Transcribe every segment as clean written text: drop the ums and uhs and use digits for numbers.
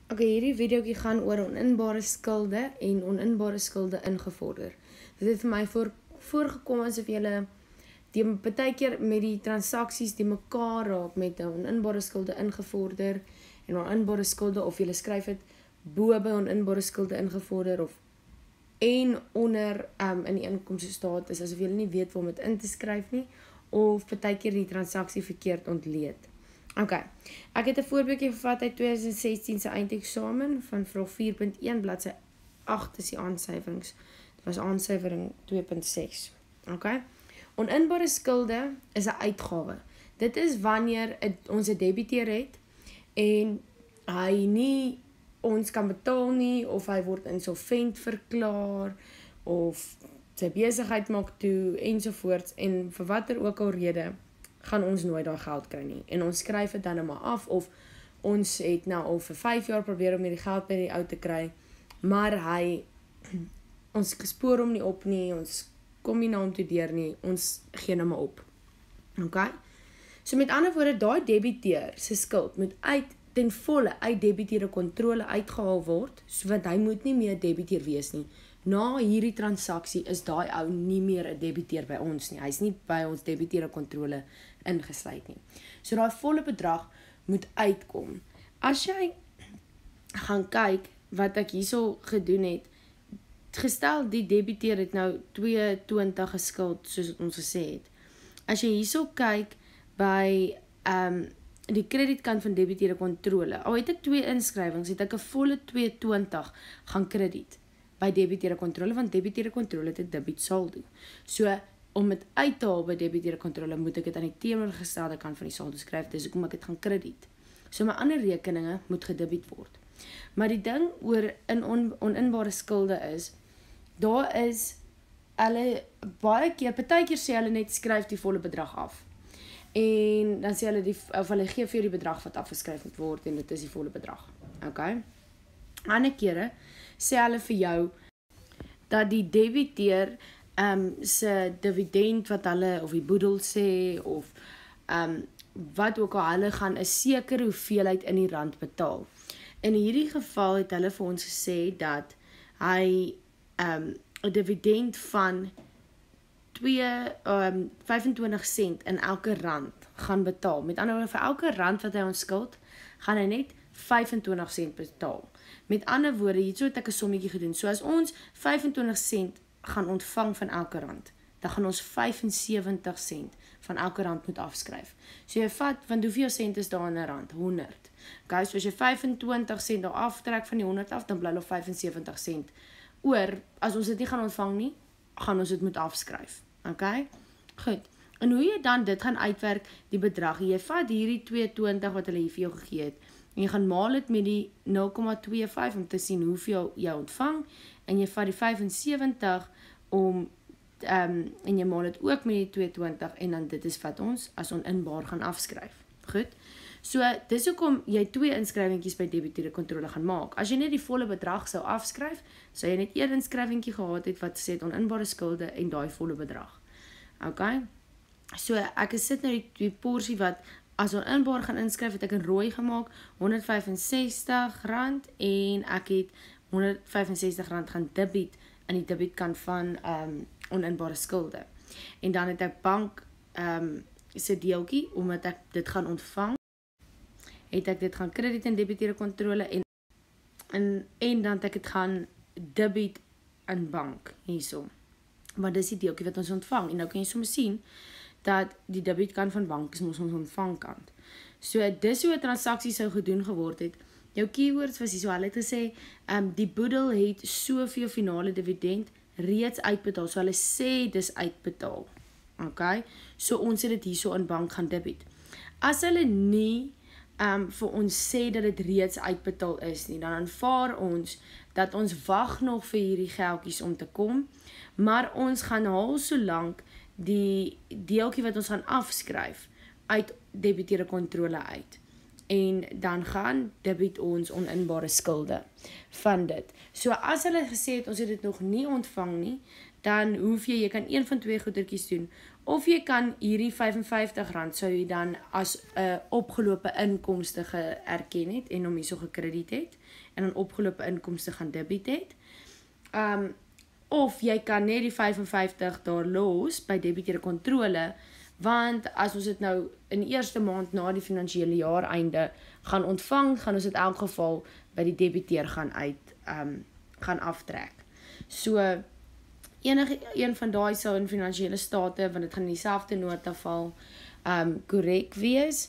Okay, hierdie videoetjie gaan oor oninbare skulde en oninbare skulde ingevorder. Dit het vir my voorgekom asof julle baie keer met die transaksies die mekaar raak met oninbare skulde ingevorder en oninbare skulde, of julle skryf dit bo by oninbare skulde ingevorder of en onder in die inkomstestaat is asof julle nie weet waar om dit in te skryf nie, of baie keer die transaksie verkeerd ontleed. Okay, ek het 'n voorbeeldjie gevat uit 2016 se eindeksamen van vraag 4.1 bladsy 8 is die aansuiwerings. Dit was aansuiwering 2.6. Okay. Oninbare skulde is 'n uitgawe. Dit is wanneer ons 'n debiteur het en hy nie ons kan betaal nie, of hy word insolvent verklaar, of sy besigheid maak toe ensovoorts, en vir watter ook al rede gaan ons nooit daai geld kry nie. En ons skryf dit dan maar af, of ons het nou al vir 5 jaar probeer om hierdie geld by die ou te kry, maar ons spoor hom nie op nie, ons kom nie na hom toe deur nie, ons gee hom maar op. Okay? So met ander woorde, daai debiteur se skuld moet ten volle uit debiteur kontrole uitgehaal word, so want hy moet nie meer debiteur wees nie. Na hierdie transaksie is daai ou nie meer 'n debiteur by ons nie. Hy's nie by ons debiteur kontrole ingesluit nie. So daai volle bedrag moet uitkom. As jy gaan kyk wat ek hierso gedoen het, gestel die debiteur het nou 220 geskuld soos wat ons gesê het. As jy hierso kyk by die kredietkant van debiteur kontrole, al het ek 2 inskrywings, het ek 'n volle 220 gaan krediet by debiteur kontrole, want debiteur kontrole het 'n debit saldo. So om dit uit te haal by debiteur kontrole, moet ek dit aan die teenoorgestelde kant van die saldo skryf, dis hoekom ek dit gaan krediet. So my ander rekeninge moet gedebit word. Maar die ding oor oninbare skulde is, daar is hulle baie keer, partykeer sê hulle net skryf die volle bedrag af. En dan sê hulle of hulle gee vir die bedrag wat afgeskryf moet word, en dit is die volle bedrag. Okay? Ander kere sê hulle vir jou dat die debiteur se dividend wat hulle, of die boedel sê, of wat ook al, hulle gaan 'n sekere hoeveelheid in die rand betaal. In hierdie geval het hulle vir ons gesê dat hy 'n dividend van 25 sent in elke rand gaan betaal. Met ander woorde, vir elke rand wat hy ons skuld, gaan hy net 25 sent betaal. Met ander woorde, hierso het ek 'n sommetjie gedoen. So as ons 25 sent gaan ontvang van elke rand, dan gaan ons 75 sent van elke rand moet afskryf. So jy vat, want hoeveel sent is daar in 'n rand? 100. Okay, so as jy 25 sent daar aftrek van die 100 af, dan bly nog 75 sent oor. As ons dit nie gaan ontvang nie, gaan ons dit moet afskryf. Okay? Goed. En hoe jy dan dit gaan uitwerk, die bedrag, jy vat hierdie 220 wat hulle hier vir jou gegee het, en jy gaan maal dit met die 0,25 om te sien hoeveel jy ontvang, en jy vat die 75 en jy maal dit ook met die 220, en dan dit is wat ons as oninbaar gaan afskryf. Goed? So, dis hoekom jy 2 inskrywingkies by debiteur kontrole gaan maak. As jy net die volle bedrag sou afskryf, sou jy net 1 inskrywingkie gehad het wat sê het oninbare skulde en daai volle bedrag. Okay? So, ek sit nou die porsie wat as oninbaar gaan inskryf, het ek in rooi gemaak, R165, en ek het R165 gaan debit in die debitkant van oninbare skulde. En dan het ek bank se deeltjie, omdat ek dit gaan ontvang, het ek dit gaan krediet in debiteur kontrole, en dan het ek dit gaan debit in bank, hierso. Maar dis die deeltjie wat ons ontvang, en nou kan jy soms sien, dat die debitkant van bank is ons ontvangkant. So, dis hoe 'n transaksie sou gedoen geword het. Jou keywords was hier so, hulle het gesê, die boedel het soveel finale dividend reeds uitbetaal, so hulle sê dis uitbetaal. Okay? So, ons het dit hierso in bank gaan debit. As hulle nie vir ons sê dat dit reeds uitbetaal is nie, dan aanvaar ons dat ons wag nog vir hierdie geldjies om te kom, maar ons gaan haal so lank die deeltjie wat ons gaan afskryf uit debiteur kontrole uit. En dan gaan debit ons oninbare skulde van dit. So as hulle gesê het, ons het dit nog nie ontvang nie, dan hoef jy kan een van 2 goedertjies doen, Of jy kan hierdie R55 sou jy dan as 'n opgelope inkomste geerken het en hom hierso gekrediet het en dan opgelope inkomste gaan debit het. Of jy kan net die 55 daar los by debiteerde kontrole, want as ons dit nou in die eerste maand na die finansiële jaar einde gaan ontvang, gaan ons dit in elk geval by die debiteer gaan aftrek. So enige een van daai sou in finansiële state, want dit gaan in dieselfde nota val, korrek wees.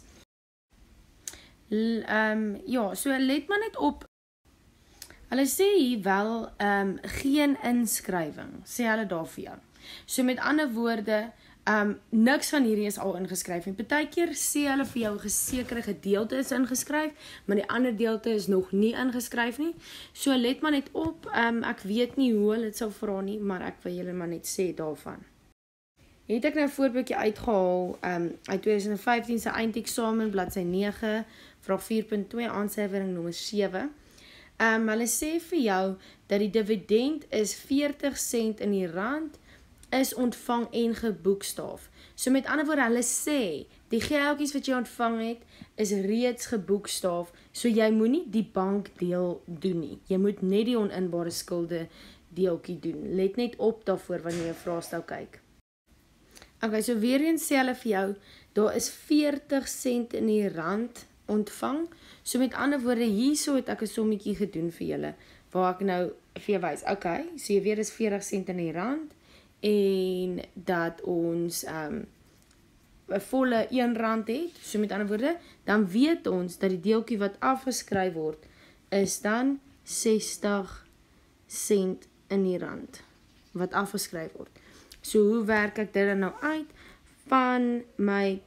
Ja, so let maar net op. Hulle sê hier wel geen inskrywing, sê hulle daar vir jou. So met ander woorde, niks van hierdie is al ingeskryf. En partykeer sê hulle vir jou 'n sekere gedeelte is ingeskryf, maar die ander deelte is nog nie ingeskryf nie. So let maar net op, ek weet nie hoe hulle dit sou vra nie, maar ek wil julle maar net sê daarvan. Het ek nou 'n voorbeeldjie uitgehaal uit 2015 se eindeksamen, bladsy 9, vraag 4.2, aansuiwering nommer 7. Hulle sê vir jou dat die dividend is 40 sent in die rand, is ontvang en geboekstaaf. So met ander woorde, hulle sê, die geldjies wat jy ontvang het, is reeds geboekstaaf, so jy moenie die bankdeel doen nie. Jy moet net die oninbare skulde deeltjie doen. Let net op daarvoor wanneer jy 'n vraestel kyk. Okay, so weer eens sê hulle vir jou, daar is 40 sent in die rand ontvang. So met ander woorde, hierso het ek 'n sommetjie gedoen vir julle, waar ek nou vir jou wys. Okay, so jy weet is 40 sent in die rand, en dat ons 'n volle R1 het, so met ander woorde, dan weet ons dat die deeltjie wat afgeskryf word, is dan 60 sent in die rand, wat afgeskryf word. So hoe werk ek dit dan nou uit? Van my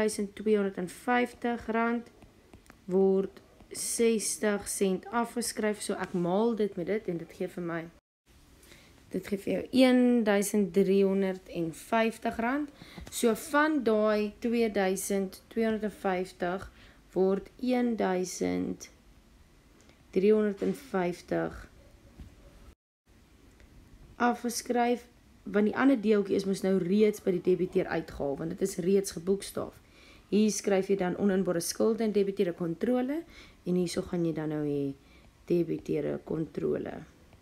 R2250 word 60 sent afgeskryf, so ek maal dit met dit, en dit gee vir my, dit gee vir jou R1350. So van daai 2250 word 1350 afgeskryf, want die ander deeltjie is mos nou reeds by die debiteer uitgehaal, want dit is reeds geboekstaaf. Hier skryf jy dan oninbare skulde en debiteerde kontrole, en hierso gaan jy dan nou hê debiteerde kontrole.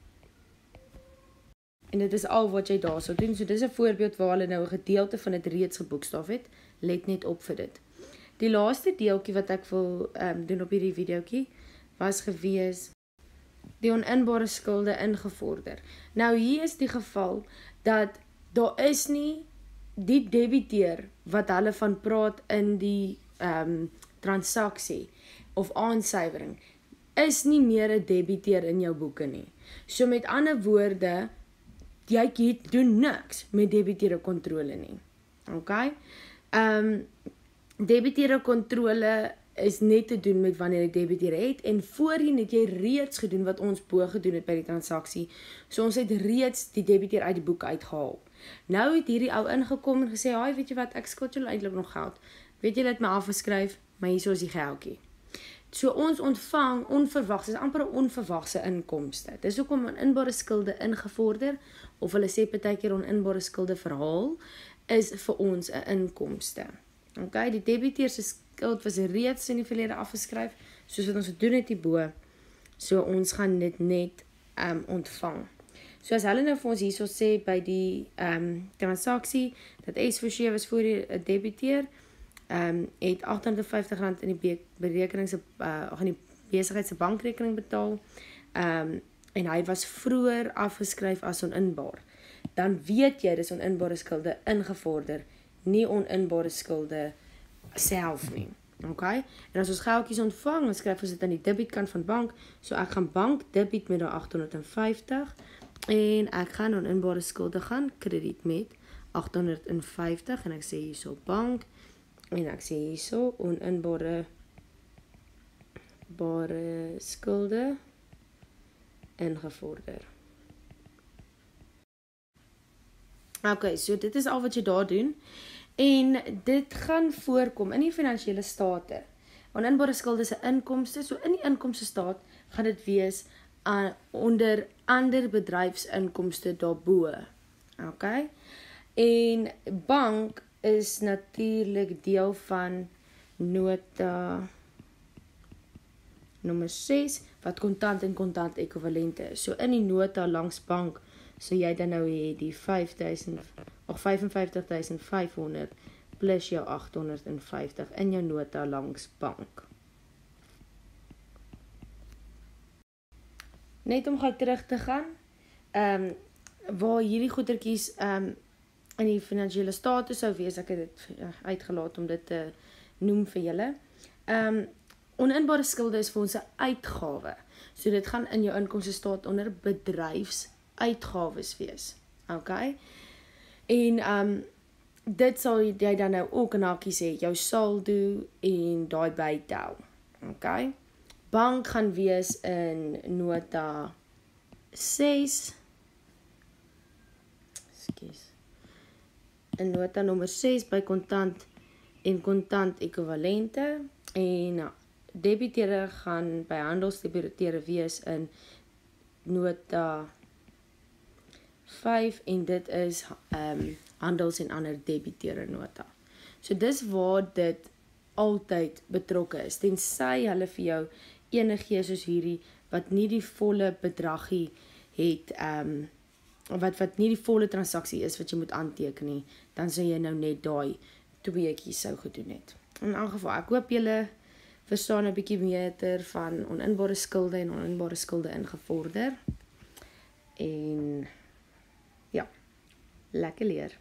En dit is al wat jy daar sal doen. So dit is 'n voorbeeld waar hulle nou 'n gedeelte van dit reeds geboekstaaf het. Let net op vir dit. Die laaste deeltjie wat ek wil doen op hierdie videoetjie was gewees die oninbare skulde ingevorder. Nou hier is die geval dat daar is nie die debiteer wat hulle van praat in die transaksie of aansuiwering is nie meer 'n debiteer in jou boeke nie. So met ander woorde, jy doen niks met debiteerde kontrole nie. Okay? Debiteerde kontrole is net te doen met wanneer jy debiteer het, en voorheen het jy reeds gedoen wat ons bo gedoen het by die transaksie. So ons het reeds die debiteer uit die boek uitgehaal. Nou het hierdie ou ingekom en gesê, "Haai, weet jy wat, ek skuld julle eintlik nog geld. Weet jy, het my afgeskryf, maar hierso is die geldjie." So ons ontvang onverwags, dis amper 'n onverwagse inkomste. Dis hoekom oninbare skulde ingevorder, of hulle sê partykeer oninbare skulde verhaal, is vir ons 'n inkomste. Okay, die debiteer se skuld was reeds in die verlede afgeskryf, soos wat ons gedoen het hierbo. So ons gaan dit net ontvang. So as hulle nou vir ons hierso sê by die transaksie, dat S47 is voor die debiteer, het R850 in die die besigheid se bankrekening betaal, en hy was vroeër afgeskryf as oninbaar, dan weet jy dis oninbare skulde ingevorder, nie oninbare skulde self nie. Okay? En as ons geldjies ontvang, dan skryf ons dit aan die debietkant van bank, so ek gaan bank debit met daai 850, en ek gaan oninbare skulde gaan krediet met 850, en ek sê hierso bank, en ek sê hierso oninbare skulde ingevorder. Okay, so dit is al wat jy daar doen, en dit gaan voorkom in die finansiële state. Oninbare skulde is 'n inkomste, so in die inkomste staat gaan dit wees onder ander bedryfsinkomste daarbo. Okay? En bank is natuurlik deel van nota nommer 6 wat kontant en kontant ekwivalente is. So in die nota langs bank so jy dan nou hê die 55.500 plus jou 850 in jou nota langs bank. Net om gou terug te gaan, waar hierdie goedertjies in die finansiële status sou wees, ek het dit uitgelaat om dit te noem vir julle. Oninbare skulde is vir ons 'n uitgawe. So dit gaan in jou inkomste staat onder bedryfsuitgawes wees. Okay? En dit sal jy dan nou ook in hakies hê, jou saldo en daai bytel. Okay? Bank gaan wees in nota 6. In nota nommer 6 by kontant en kontant ekwivalente en debiteure gaan by handelsdebiteure wees in nota 5 en dit is handels en ander debiteure nota. So dis waar dit altyd betrokke is, tensy hulle vir jou enige soos hierdie wat nie die volle bedragie het, wat nie die volle transaksie is wat jy moet aanteken nie, dan sou jy nou net daai tweeetjies sou gedoen het. In elk geval, ek hoop julle verstaan 'n bietjie meer van oninbare skulde en oninbare skulde ingevorder. En ja, lekker leer.